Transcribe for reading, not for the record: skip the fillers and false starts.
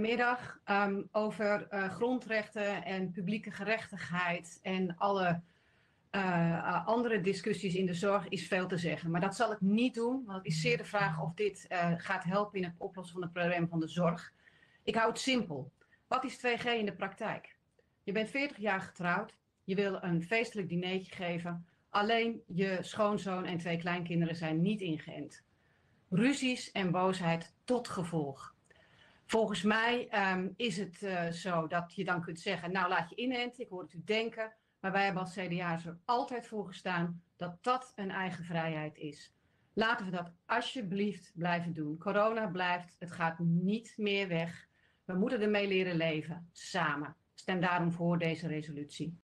middag over grondrechten en publieke gerechtigheid en alle andere discussies in de zorg is veel te zeggen. Maar dat zal ik niet doen, want het is zeer de vraag of dit gaat helpen in het oplossen van het probleem van de zorg. Ik hou het simpel. Wat is 2G in de praktijk? Je bent 40 jaar getrouwd, je wil een feestelijk dinertje geven, alleen je schoonzoon en 2 kleinkinderen zijn niet ingeënt. Ruzies en boosheid tot gevolg. Volgens mij is het zo dat je dan kunt zeggen, nou laat je inenten, ik hoor het u denken, maar wij hebben als CDA's er altijd voor gestaan dat dat een eigen vrijheid is. Laten we dat alsjeblieft blijven doen. Corona blijft, het gaat niet meer weg. We moeten ermee leren leven, samen. Stem daarom voor deze resolutie.